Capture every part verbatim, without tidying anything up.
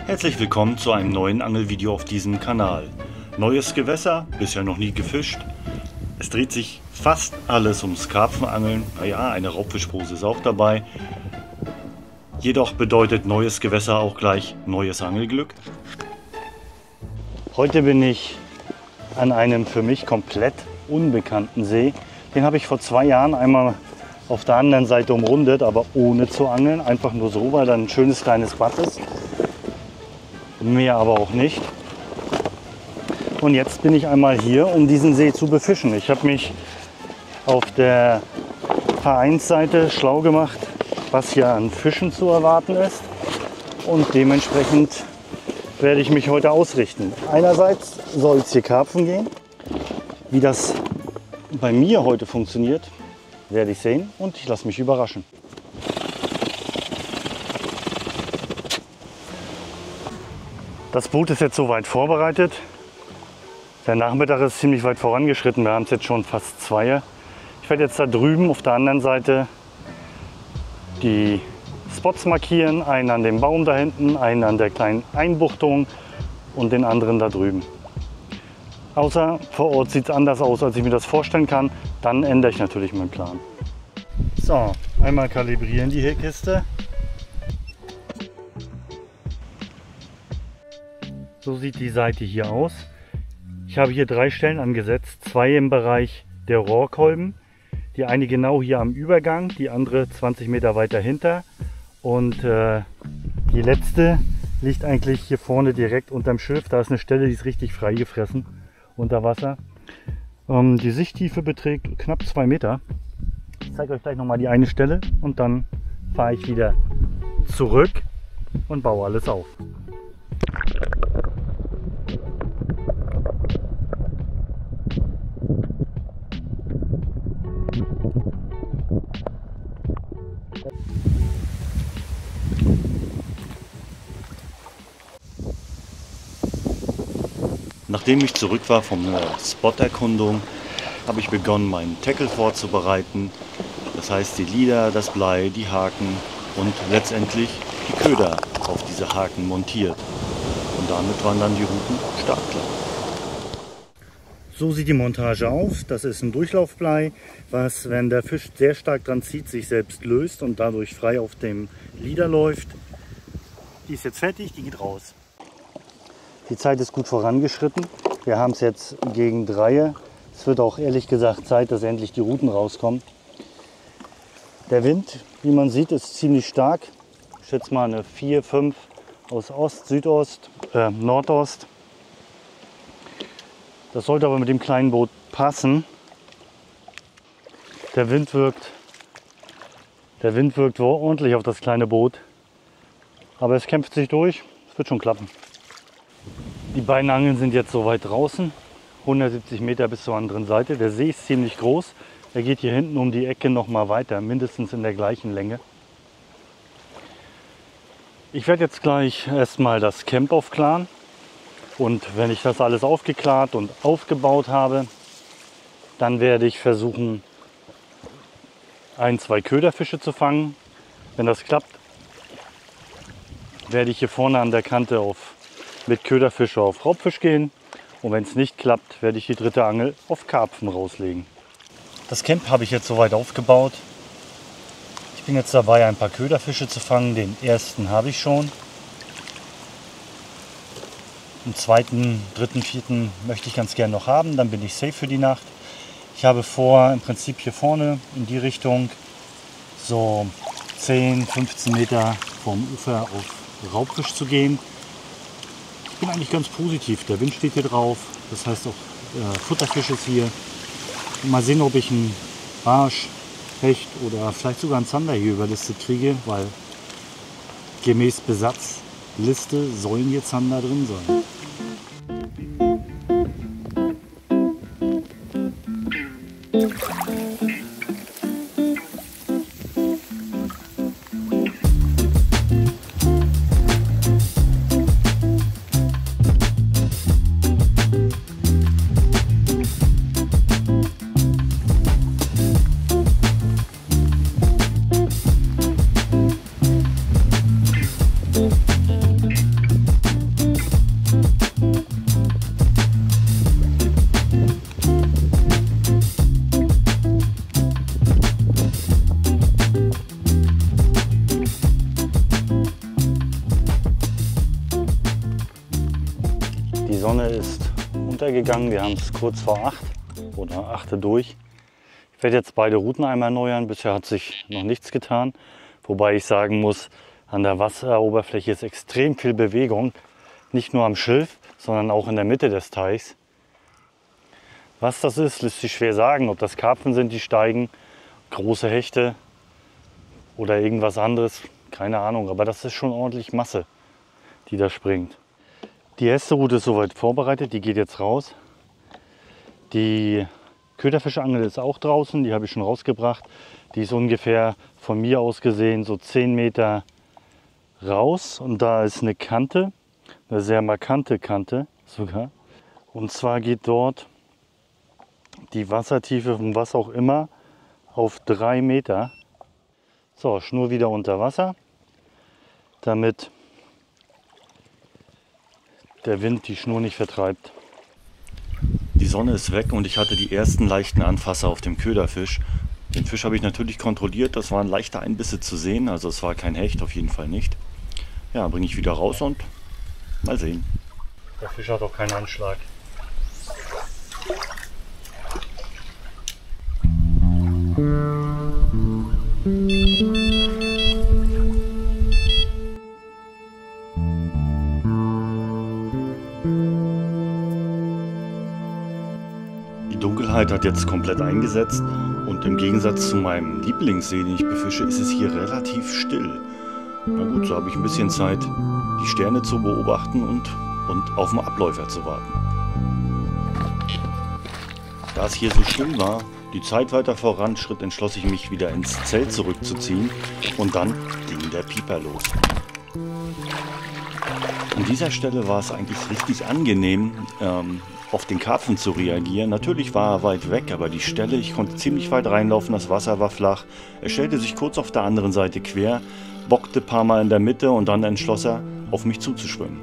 Herzlich willkommen zu einem neuen Angelvideo auf diesem Kanal. Neues Gewässer, bisher noch nie gefischt. Es dreht sich fast alles ums Karpfenangeln. Naja, eine Raubfischpose ist auch dabei. Jedoch bedeutet neues Gewässer auch gleich neues Angelglück. Heute bin ich an einem für mich komplett unbekannten See. Den habe ich vor zwei Jahren einmal auf der anderen Seite umrundet, aber ohne zu angeln. Einfach nur so, weil da ein schönes kleines Bad ist. Mehr aber auch nicht. Und jetzt bin ich einmal hier, um diesen See zu befischen. Ich habe mich auf der Vereinsseite schlau gemacht, was hier an Fischen zu erwarten ist. Und dementsprechend werde ich mich heute ausrichten. Einerseits soll es hier Karpfen gehen. Wie das bei mir heute funktioniert, werde ich sehen und ich lasse mich überraschen. Das Boot ist jetzt soweit vorbereitet. Der Nachmittag ist ziemlich weit vorangeschritten. Wir haben es jetzt schon fast zwei. Ich werde jetzt da drüben auf der anderen Seite die Spots markieren. Einen an dem Baum da hinten, einen an der kleinen Einbuchtung und den anderen da drüben. Außer vor Ort sieht es anders aus, als ich mir das vorstellen kann. Dann ändere ich natürlich meinen Plan. So, einmal kalibrieren die Kiste. So sieht die Seite hier aus. Ich habe hier drei Stellen angesetzt. Zwei im Bereich der Rohrkolben. Die eine genau hier am Übergang, die andere zwanzig Meter weiter hinter. Und äh, die letzte liegt eigentlich hier vorne direkt unterm Schiff. Da ist eine Stelle, die ist richtig freigefressen unter Wasser. Ähm, die Sichttiefe beträgt knapp zwei Meter. Ich zeige euch gleich nochmal die eine Stelle und dann fahre ich wieder zurück und baue alles auf. Nachdem ich zurück war von der Spot-Erkundung, habe ich begonnen, meinen Tackle vorzubereiten. Das heißt, die Leader, das Blei, die Haken und letztendlich die Köder auf diese Haken montiert. Und damit waren dann die Routen startklar. So sieht die Montage aus. Das ist ein Durchlaufblei, was, wenn der Fisch sehr stark dran zieht, sich selbst löst und dadurch frei auf dem Leader läuft. Die ist jetzt fertig, die geht raus. Die Zeit ist gut vorangeschritten. Wir haben es jetzt gegen drei. Es wird auch ehrlich gesagt Zeit, dass endlich die Routen rauskommen. Der Wind, wie man sieht, ist ziemlich stark. Ich schätze mal eine vier, fünf aus Ost, Südost, äh, Nordost. Das sollte aber mit dem kleinen Boot passen. Der Wind wirkt, der Wind wirkt ordentlich auf das kleine Boot. Aber es kämpft sich durch. Es wird schon klappen. Die beiden Angeln sind jetzt soweit draußen, hundertsiebzig Meter bis zur anderen Seite. Der See ist ziemlich groß. Er geht hier hinten um die Ecke noch mal weiter, mindestens in der gleichen Länge. Ich werde jetzt gleich erstmal das Camp aufklaren. Und wenn ich das alles aufgeklart und aufgebaut habe, dann werde ich versuchen, ein, zwei Köderfische zu fangen. Wenn das klappt, werde ich hier vorne an der Kante auf mit Köderfische auf Raubfisch gehen und wenn es nicht klappt, werde ich die dritte Angel auf Karpfen rauslegen. Das Camp habe ich jetzt soweit aufgebaut. Ich bin jetzt dabei, ein paar Köderfische zu fangen. Den ersten habe ich schon. Den zweiten, dritten, vierten möchte ich ganz gerne noch haben, dann bin ich safe für die Nacht. Ich habe vor, im Prinzip hier vorne in die Richtung so zehn, fünfzehn Meter vom Ufer auf Raubfisch zu gehen. Ich bin eigentlich ganz positiv. Der Wind steht hier drauf. Das heißt auch äh, Futterfisch ist hier. Mal sehen, ob ich einen Barsch, Hecht oder vielleicht sogar einen Zander hier überlistet kriege, weil gemäß Besatzliste sollen hier Zander drin sein. Sonne ist untergegangen. Wir haben es kurz vor acht oder achte durch. Ich werde jetzt beide Routen einmal erneuern. Bisher hat sich noch nichts getan. Wobei ich sagen muss, an der Wasseroberfläche ist extrem viel Bewegung. Nicht nur am Schilf, sondern auch in der Mitte des Teichs. Was das ist, lässt sich schwer sagen. Ob das Karpfen sind, die steigen, große Hechte oder irgendwas anderes. Keine Ahnung, aber das ist schon ordentlich Masse, die da springt. Die erste Route ist soweit vorbereitet, die geht jetzt raus. Die Köderfischangel ist auch draußen, die habe ich schon rausgebracht. Die ist ungefähr von mir aus gesehen so zehn Meter raus. Und da ist eine Kante, eine sehr markante Kante sogar. Und zwar geht dort die Wassertiefe von was auch immer auf drei Meter. So, Schnur wieder unter Wasser, damit der Wind die Schnur nicht vertreibt. Die Sonne ist weg und ich hatte die ersten leichten Anfasser auf dem Köderfisch. Den Fisch habe ich natürlich kontrolliert, das waren leichte Einbisse zu sehen, also es war kein Hecht, auf jeden Fall nicht. Ja, bringe ich wieder raus und mal sehen. Der Fisch hat auch keinen Anschlag. Die Dunkelheit hat jetzt komplett eingesetzt und im Gegensatz zu meinem Lieblingssee, den ich befische, ist es hier relativ still. Na gut, so habe ich ein bisschen Zeit, die Sterne zu beobachten und, und auf den Abläufer zu warten. Da es hier so still war, die Zeit weiter voranschritt, entschloss ich mich wieder ins Zelt zurückzuziehen und dann ging der Pieper los. An dieser Stelle war es eigentlich richtig angenehm, ähm, auf den Karpfen zu reagieren. Natürlich war er weit weg, aber die Stelle, ich konnte ziemlich weit reinlaufen, das Wasser war flach. Er stellte sich kurz auf der anderen Seite quer, bockte ein paar Mal in der Mitte und dann entschloss er, auf mich zuzuschwimmen.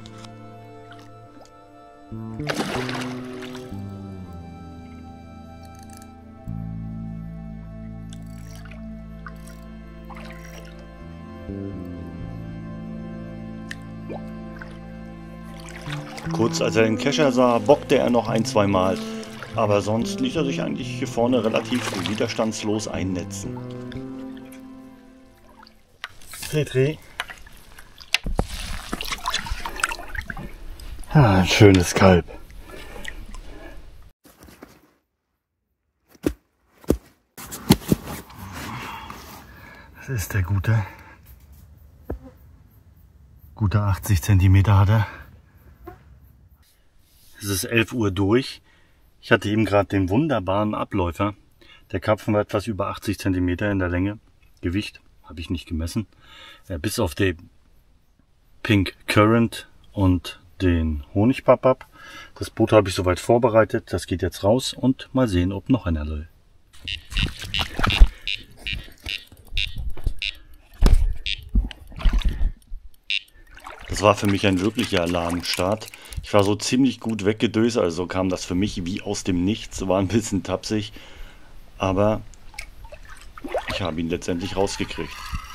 Kurz als er den Kescher sah, bockte er noch ein, zwei Mal, aber sonst ließ er sich eigentlich hier vorne relativ widerstandslos einnetzen. Petri. Ah, ein schönes Kalb. Das ist der gute. Gute achtzig Zentimeter hat er. Es ist elf Uhr durch. Ich hatte eben gerade den wunderbaren Abläufer. Der Karpfen war etwas über achtzig Zentimeter in der Länge. Gewicht habe ich nicht gemessen. Bis auf den Pink Current und den Honigpapap. Das Boot habe ich soweit vorbereitet. Das geht jetzt raus und mal sehen, ob noch einer will. Das war für mich ein wirklicher Alarmstart. Ich war so ziemlich gut weggedöst, also kam das für mich wie aus dem Nichts, war ein bisschen tapsig, aber ich habe ihn letztendlich rausgekriegt.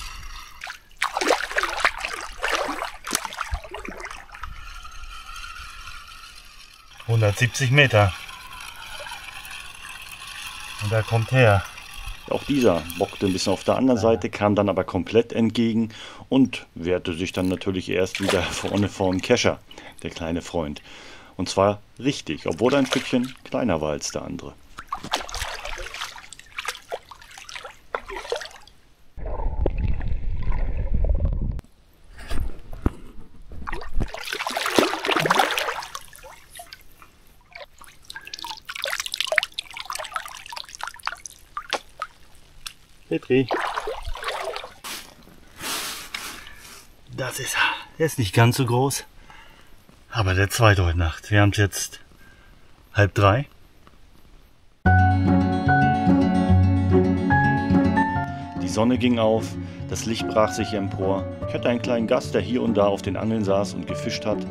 hundertsiebzig Meter. Und er kommt her. Auch dieser bockte ein bisschen auf der anderen Seite, kam dann aber komplett entgegen und wehrte sich dann natürlich erst wieder vorne vor dem Kescher, der kleine Freund. Und zwar richtig, obwohl er ein Stückchen kleiner war als der andere. Petri. Das ist er. Der ist nicht ganz so groß, aber der zweite heute Nacht. Wir haben es jetzt halb drei. Die Sonne ging auf, das Licht brach sich empor. Ich hatte einen kleinen Gast, der hier und da auf den Angeln saß und gefischt hat.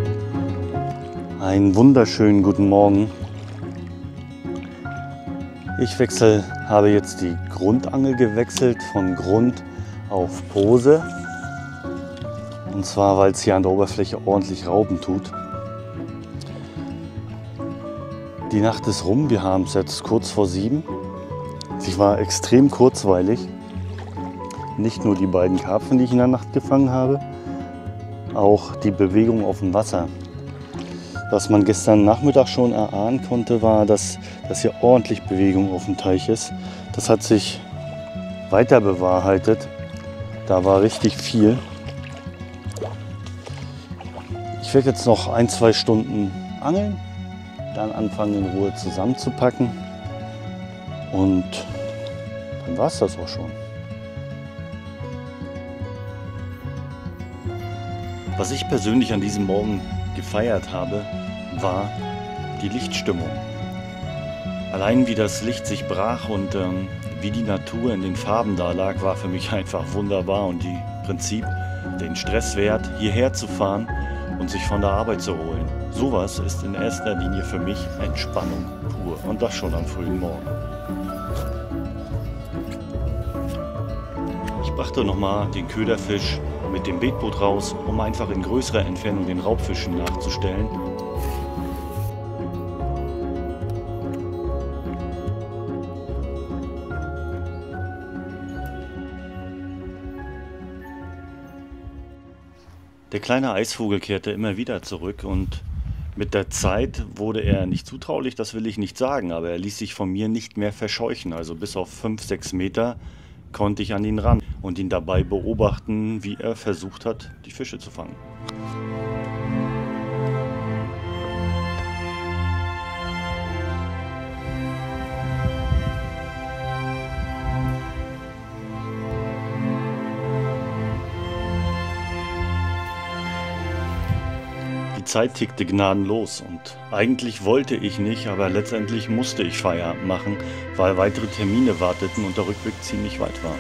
Einen wunderschönen guten Morgen. Ich wechsle, habe jetzt die Grundangel gewechselt von Grund auf Pose. Und zwar, weil es hier an der Oberfläche ordentlich rauben tut. Die Nacht ist rum, wir haben es jetzt kurz vor sieben. Sie war extrem kurzweilig. Nicht nur die beiden Karpfen, die ich in der Nacht gefangen habe, auch die Bewegung auf dem Wasser. Was man gestern Nachmittag schon erahnen konnte, war, dass, dass hier ordentlich Bewegung auf dem Teich ist. Das hat sich weiter bewahrheitet. Da war richtig viel. Ich werde jetzt noch ein, zwei Stunden angeln, dann anfangen in Ruhe zusammenzupacken und dann war es das auch schon. Was ich persönlich an diesem Morgen gefeiert habe, war die Lichtstimmung. Allein wie das Licht sich brach und ähm, wie die Natur in den Farben da lag, war für mich einfach wunderbar. Und die Prinzip, den Stress wert, hierher zu fahren und sich von der Arbeit zu holen. Sowas ist in erster Linie für mich Entspannung pur. Und das schon am frühen Morgen. Ich brachte nochmal den Köderfisch mit dem Beetboot raus, um einfach in größerer Entfernung den Raubfischen nachzustellen. Der kleine Eisvogel kehrte immer wieder zurück und mit der Zeit wurde er nicht zutraulich, das will ich nicht sagen, aber er ließ sich von mir nicht mehr verscheuchen. Also bis auf fünf, sechs Meter konnte ich an ihn ran und ihn dabei beobachten, wie er versucht hat, die Fische zu fangen. Die Zeit tickte gnadenlos und eigentlich wollte ich nicht, aber letztendlich musste ich Feierabend machen, weil weitere Termine warteten und der Rückweg ziemlich weit war.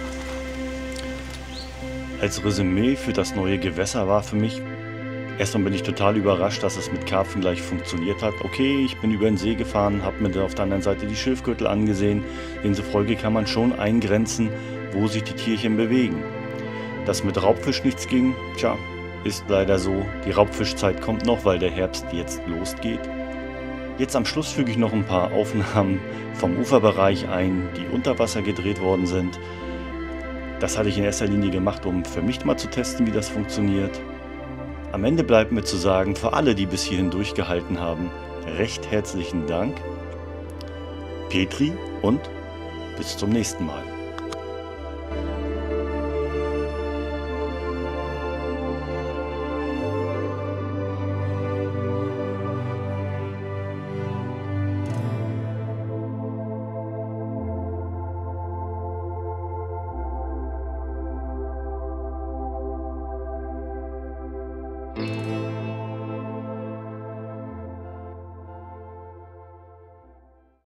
Als Resümee für das neue Gewässer war für mich, erstmal bin ich total überrascht, dass es mit Karpfen gleich funktioniert hat. Okay, ich bin über den See gefahren, habe mir auf der anderen Seite die Schilfgürtel angesehen. Demzufolge kann man schon eingrenzen, wo sich die Tierchen bewegen. Dass mit Raubfisch nichts ging, tja, ist leider so. Die Raubfischzeit kommt noch, weil der Herbst jetzt losgeht. Jetzt am Schluss füge ich noch ein paar Aufnahmen vom Uferbereich ein, die unter Wasser gedreht worden sind. Das hatte ich in erster Linie gemacht, um für mich mal zu testen, wie das funktioniert. Am Ende bleibt mir zu sagen, für alle, die bis hierhin durchgehalten haben, recht herzlichen Dank. Petri und bis zum nächsten Mal.